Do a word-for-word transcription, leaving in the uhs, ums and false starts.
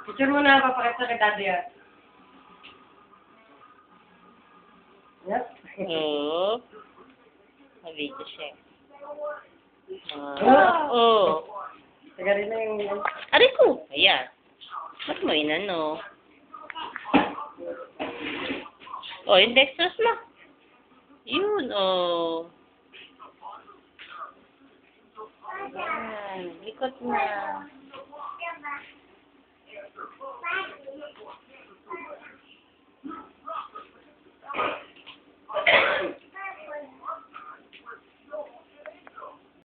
Picture mo na, papakita kay daddy ah. Yep. Oo. Mabito siya. Ah, oo. Taga rin na yung... Aray ko! Ayan. Ba't mo inano? Oh, yung dextrose mo. Yun, oh. Ayan. Likot na.